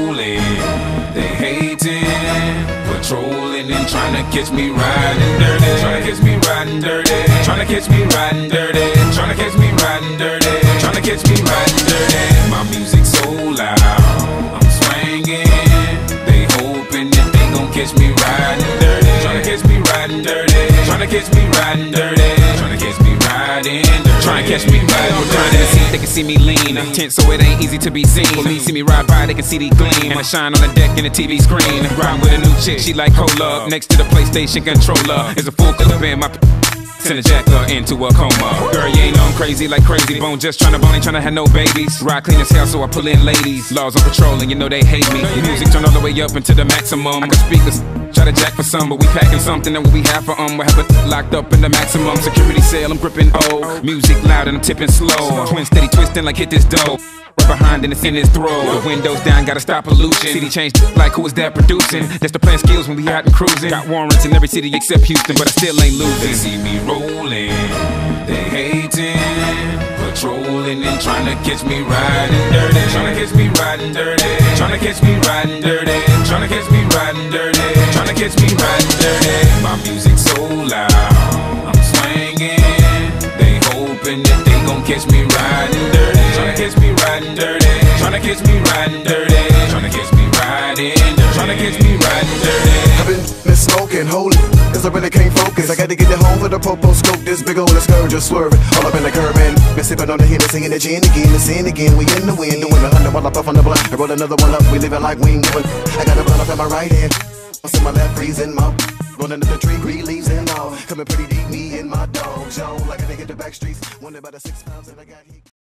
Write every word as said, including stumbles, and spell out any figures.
rolling, they hating, patrolling and trying to catch me riding dirty, trying to catch me riding dirty, trying to catch me riding dirty, trying to catch me riding dirty, trying to catch me riding dirty. My music so loud, I'm swinging, they hoping that they gon' catch me riding dirty, trying to catch me riding dirty, trying to catch me riding dirty, trying to catch me riding dirty, trying to catch me riding dirty. They can see me lean, tense so it ain't easy to be seen. For me, see me ride by, they can see the gleam, and I shine on the deck in the T V screen. Riding with a new chick, she like cola. Next to the PlayStation controller is a full clip in my send a jacker into a coma. Girl, you ain't know I'm crazy like Crazy Bone, just tryna bone, ain't tryna have no babies. Ride clean as hell, so I pull in ladies. Laws on patrol, and you know they hate me. Music turn all the way up into the maximum. I got speakers, try to jack for some, but we packing something that we have for um. We have it locked up in the maximum security cell. I'm gripping O. Music loud and I'm tipping slow. Twin steady twisting like hit this dough. Right behind and it's in his throat. The windows down, gotta stop pollution. City changed like who is that producing? That's the plan skills when we out and cruising. Got warrants in every city except Houston, but I still ain't losing. They see me rolling, they hating, patrolling and trying to catch me riding dirty, trying to catch me riding dirty, trying to catch me riding dirty, trying to catch me riding dirty, trying to catch me riding dirty. My music so loud, I'm swinging, they hoping that they gon' catch me riding dirty, trying to catch me riding dirty, trying to catch me riding dirty, trying to catch me riding dirty, trying to catch me riding dirty. I've been miss smoking, holy, cause I really can't focus. I gotta get it home for the popo scope. This big old scourge just swerving all up in the curb and been sipping on the Hennessy and the gin again, the sin again. We in the wind, doing a hundred while I puff on the blunt. I roll another one up, we living like we ain't doing. I got a blunt up in my right hand, what's in my left, freezing mouth. Rolling up the tree, green leaves and all. Coming pretty deep, me and my dogs, yo. Like I think hit the back streets, wonder about the six pounds that I got here.